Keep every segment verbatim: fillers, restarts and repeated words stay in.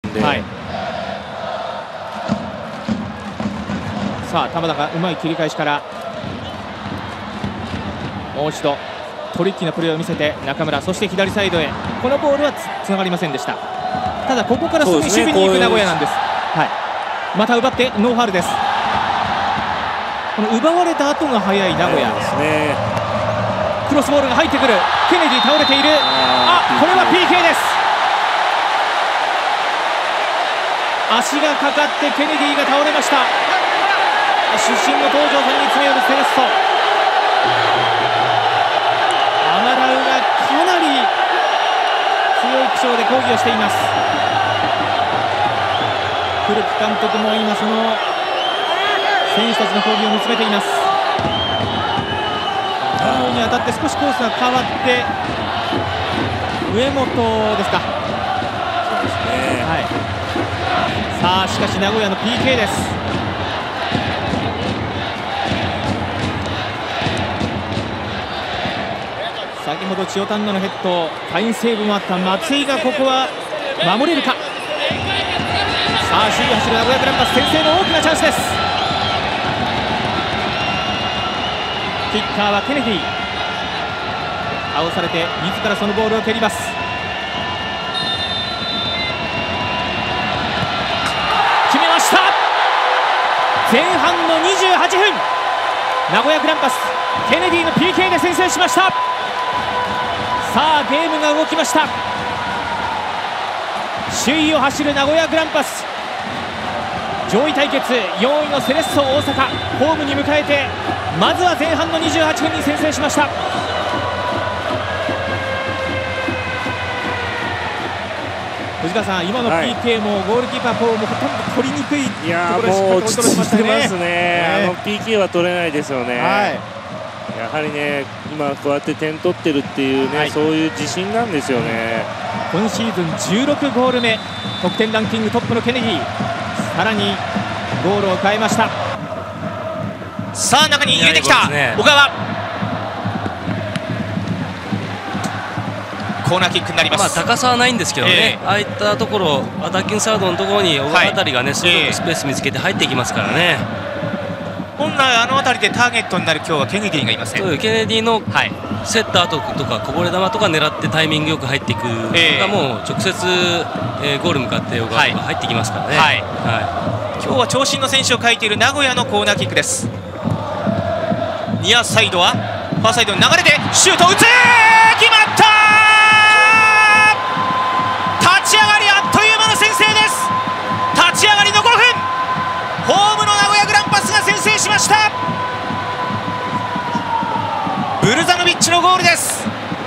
で、はい、さあ玉田がうまい切り返しからもう一度トリッキーなプレーを見せて中村、そして左サイドへ。このボールは つ, つながりませんでした。ただここからすぐに守備に行く名古屋なんです。はい、また奪ってノーファウルです。この奪われた後が速い名古屋ですね。クロスボールが入ってくる。ケネディ倒れている。あ、これは ピーケー です。足がかかってケネディが倒れました。出身の東條さんに詰め寄るセレッソ。アマラウがかなり強い口調で抗議をしています。古木監督も今その選手たちの抗議を見つめています。太陽に当たって少しコースが変わって上本ですか。そうですね、はい、さあしかし名古屋の ピーケー です。先ほど千代丹野のヘッドファインセーブもあった松井がここは守れるか。さあ守備走る名古屋グランパス、先制の大きなチャンスです。キッカーはケネディ。倒されて自らそのボールを蹴ります。決めました。前半のにじゅうはちふん、名古屋グランパスケネディの ピーケー で先制しました。さあゲームが動きました。首位を走る名古屋グランパス、上位対決よんいのセレッソ大阪、ホームに迎えてまずは前半のにじゅうはちふんに先制しました。藤川さん、今の ピーケー もゴールキーパーもほとんど取りにくいところをしっかりコントロールしましたね。 いや、もう落ち着いてますね。あの ピーケー は取れないですよね。はい、やはりね、今こうやって点取ってるっていうね、はい、そういう自信なんですよね。 今シーズンじゅうろくゴール目、得点ランキングトップのケネディ、さらにゴールを変えました。さあ中に入れてきた小川、コーナーキックになります。 まあ高さはないんですけどね、えー、ああいったところアタッキングサードのところに小川あたりがね、すごくスペース見つけて入っていきますからね。 本来あの辺りでターゲットになる今日はケネディがいません。 そう、ケネディのセッターとかこぼれ球とか狙ってタイミングよく入っていくのが、えー、もう直接、えー、ゴール向かって小川が入ってきますからね。はいはい、今日は長身の選手を書いている名古屋のコーナーキックです。ニアサイドはファーサイドに流れてシュート打つ、決まった。立ち上がりあっという間の先制です。立ち上がりのごふん、ホームの名古屋グランパスが先制しました。ブルザノビッチのゴールです。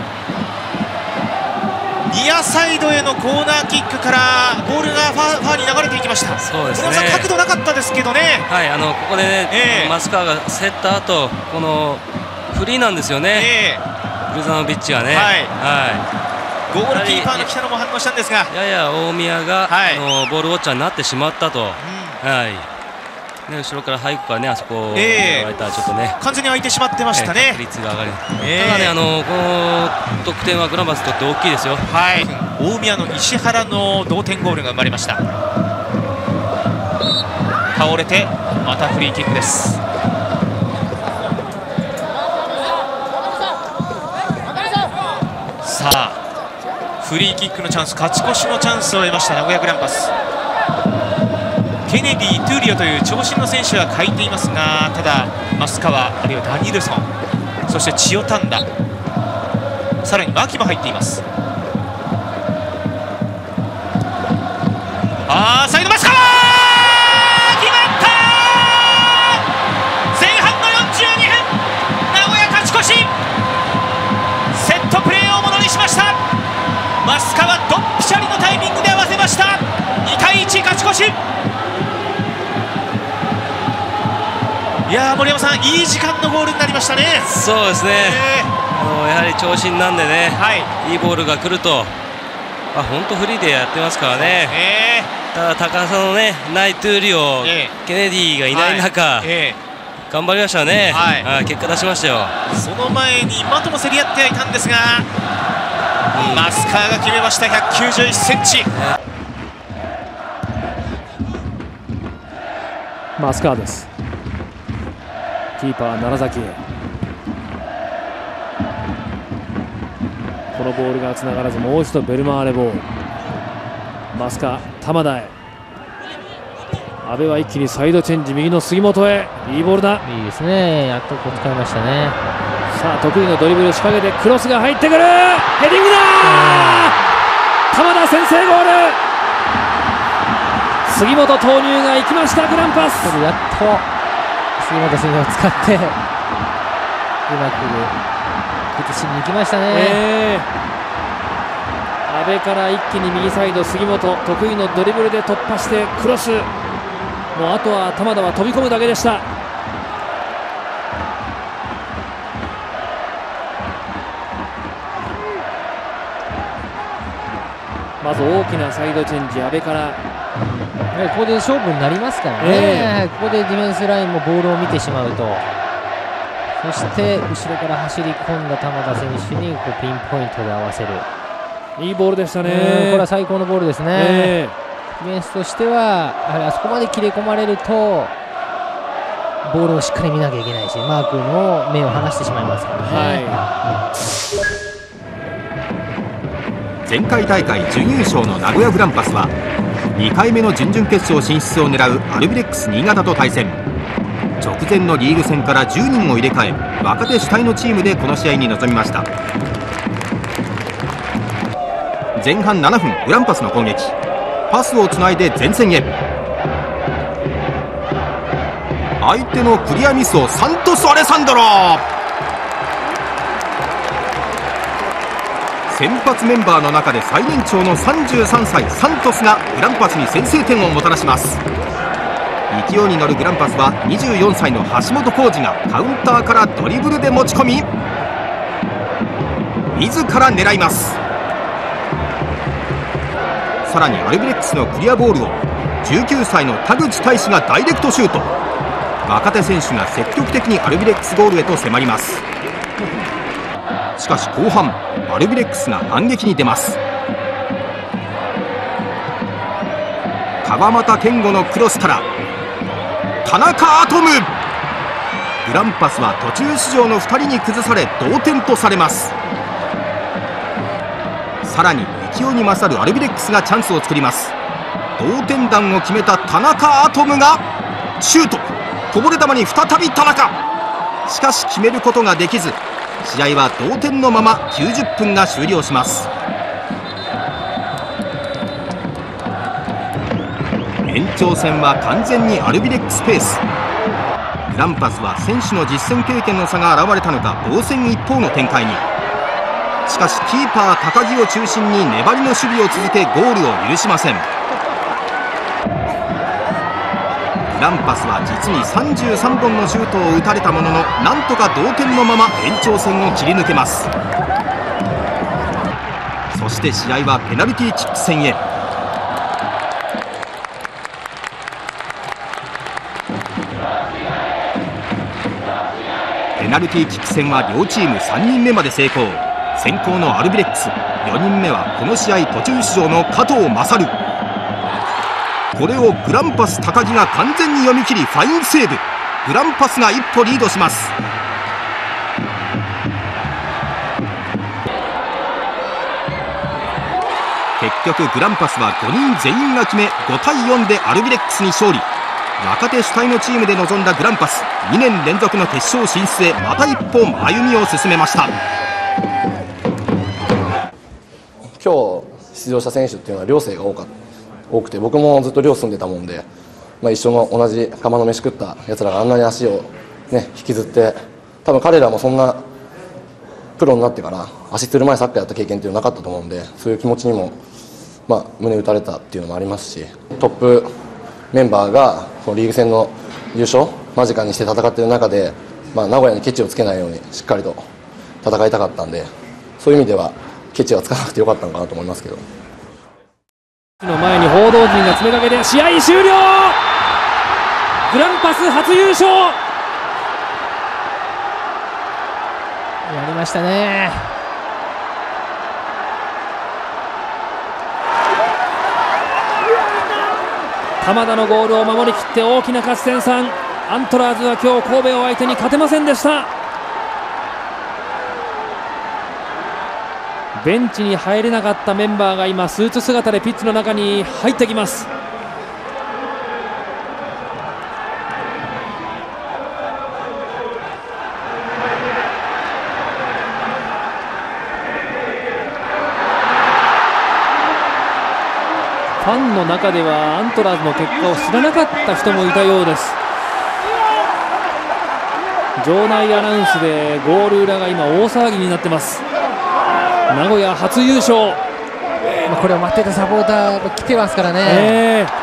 ニアサイドへのコーナーキックからボールがファー、ファーに流れていきました。 そうですね、 角度なかったですけどね。 はい、あのここでね、えー、増川が競った後このフリーなんですよね、えー、ブルザノビッチがね、はい、はい、 ゴールキーパーの北野も反応したんですが、 やや大宮が、はい、あのボールウォッチャーになってしまったと、うん、はい、ね、後ろから入るからね、あそこをやられたらちょっとね、 完全に空いてしまってましたね。 確率が上がる、えー、ただね、あのこの得点はグランパスにとって大きいですよ。 はい、大宮の石原の同点ゴールが生まれました。倒れてまたフリーキックです。さあフリーキックのチャンス、勝ち越しのチャンスを得ました名古屋グランパス。ケネディ、トゥーリオという長身の選手は欠いていますが、ただ増川あるいはダニルソン、そして千代丹田、さらに牧も入っています。あー、サイド増川決まった。前半のよんじゅうにふん、名古屋勝ち越し。セットプレーをものにしました。増川ドンピシャリのタイミングで合わせました。にたいいち勝ち越し。いやー、森山さん、いい時間のゴールになりましたね。 そうですね、えー、あのやはり長身なんでね、はい、いいボールが来ると、あ、本当フリーでやってますからね。えー、ただ高さのねないトゥーリオ、えー、ケネディがいない中、はい、えー、頑張りましたね、はいはい、結果出しましたよ。 その前にマトも競り合ってはいたんですが、増川が決めました。ひゃくきゅうじゅういっセンチ、 増川です。キーパー楢崎へ、このボールがつながらず、もう一度ベルマーレボール。増川、玉田へ、阿部は一気にサイドチェンジ、右の杉本へ。いいボールだ。 いいですね、やっとこう使いましたね。 さあ得意のドリブル仕掛けてクロスが入ってくる、ヘディングだ。玉田先制ゴール。杉本投入が行きました。グランパス、 やっと杉本選手を使ってうまく崩しに行きましたね。 えー、阿部から一気に右サイド、杉本得意のドリブルで突破してクロス、もうあとは玉田は飛び込むだけでした。まず大きなサイドチェンジ、阿部から。 ここで勝負になりますからね、えー、ここでディフェンスラインもボールを見てしまうと、そして後ろから走り込んだ玉田選手にこうピンポイントで合わせる、 いいボールでしたね。 これは最高のボールですね。えー、ディフェンスとしてはやはりあそこまで切れ込まれるとボールをしっかり見なきゃいけないし、マークの目を離してしまいますからね。はい、 前回大会準優勝の名古屋グランパスはにかいめの準々決勝進出を狙うアルビレックス新潟と対戦。直前のリーグ戦からじゅうにんを入れ替え、若手主体のチームでこの試合に臨みました。前半ななふん、グランパスの攻撃、パスをつないで前線へ。相手のクリアミスをサントス・アレサンドロ。先発メンバーの中で最年長のさんじゅうさんさい、サントスがグランパスに先制点をもたらします。勢いに乗るグランパスはにじゅうよんさいの橋本浩二がカウンターからドリブルで持ち込み、自ら狙います。さらにアルビレックスのクリアボールをじゅうきゅうさいの田口大志がダイレクトシュート。若手選手が積極的にアルビレックスゴールへと迫ります。しかし後半、アルビレックスが反撃に出ます。川又健吾のクロスから田中アトム。グランパスは途中出場のふたりに崩され同点とされます。さらに勢いに勝るアルビレックスがチャンスを作ります。同点弾を決めた田中アトムがシュート。こぼれ球に再び田中。しかし決めることができず、試合は同点のままきゅうじゅっぷんが終了します。延長戦は完全にアルビレックスペース。グランパスは選手の実戦経験の差が現れたのか防戦一方の展開に。しかしキーパー高木を中心に粘りの守備を続けゴールを許しません。グランパスは実にさんじゅうさんぼんのシュートを打たれたものの、なんとか同点のまま延長戦を切り抜けます。そして試合はペナルティーキック戦へ。ペナルティーキック戦は両チームさんにんめまで成功。先攻のアルビレックス、よにんめはこの試合途中出場の加藤勝。これをグランパス高木が完全に読み切りファインセーブ。グランパスが一歩リードします。結局グランパスはごにん全員が決めごたいよんでアルビレックスに勝利。若手主体のチームで臨んだグランパス、にねん連続の決勝進出へまた一歩歩みを進めました。 今日出場した選手っていうのは寮生が多かった多くて、僕もずっと寮住んでたもんで、まあ、一緒の同じ釜の飯食ったやつらがあんなに足を、ね、引きずって、多分彼らもそんなプロになってから足つる前サッカーやった経験っていうのはなかったと思うんで、そういう気持ちにも、まあ、胸打たれたっていうのもありますし、トップメンバーがこのリーグ戦の優勝間近にして戦っている中で、まあ、名古屋にケチをつけないようにしっかりと戦いたかったんで、そういう意味ではケチはつかなくてよかったのかなと思いますけど。 の前に報道陣が詰めかけて試合終了。グランパス初優勝。 やりましたね。 鎌田のゴールを守りきって大きな勝ち点さん。アントラーズは今日神戸を相手に勝てませんでした。ベンチに入れなかったメンバーが今スーツ姿でピッチの中に入ってきます。ファンの中ではアントラーズの結果を知らなかった人もいたようです。場内アナウンスでゴール裏が今大騒ぎになってます。名古屋初優勝、 これを待ってたサポーターも来てますからね、えー、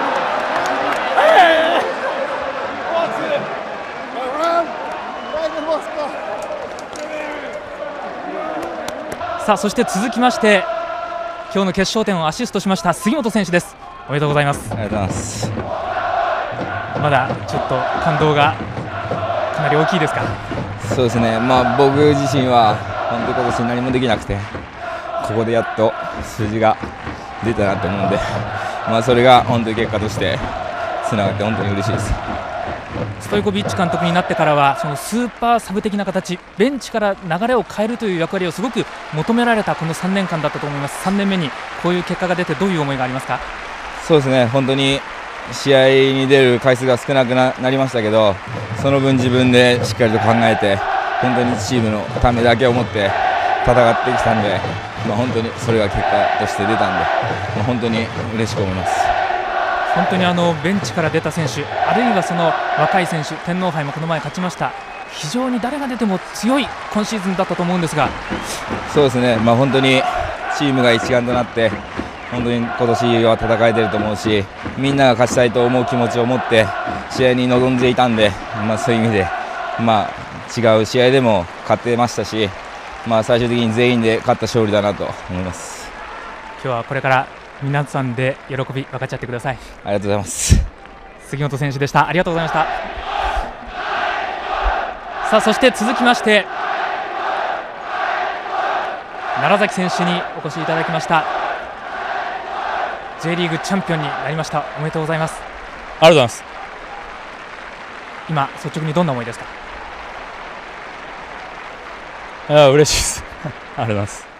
さあそして続きまして今日の決勝点をアシストしました杉本選手です。おめでとうございます。 ありがとうございます。 まだちょっと感動がかなり大きいですか？ そうですね、まあ、僕自身は本当に今年何もできなくて、ここでやっと数字が出たなと思うので、まあ、それが本当に結果としてつながって本当に嬉しいです。 ストイコビッチ監督になってからはそのスーパーサブ的な形、ベンチから流れを変えるという役割をすごく求められたこのさんねんかんだったと思います。さんねんめにこういう結果が出てどういう思いがありますか？ そうですね、本当に試合に出る回数が少なく な, なりましたけど、その分自分でしっかりと考えて本当にチームのためだけを思って戦ってきたんで、まあ、本当にそれが結果として出たんで、まあ、本当に嬉しく思います。 本当にあのベンチから出た選手、あるいはその若い選手、天皇杯もこの前勝ちました。非常に誰が出ても強い今シーズンだったと思うんですが。 そうですね、まあ、本当にチームが一丸となって本当に今年は戦えてると思うし、みんなが勝ちたいと思う気持ちを持って試合に臨んでいたんで、まあ、そういう意味で、まあ、違う試合でも勝ってましたし、まあ、最終的に全員で勝った勝利だなと思います。 今日はこれから皆さんで喜び分かち合ってください。 ありがとうございます。 杉本選手でした。ありがとうございました。さあそして続きまして楢崎選手にお越しいただきました。 J リーグチャンピオンになりました。おめでとうございます。 ありがとうございます。 今率直にどんな思いですか？ いや嬉しいです。ありがとうございます。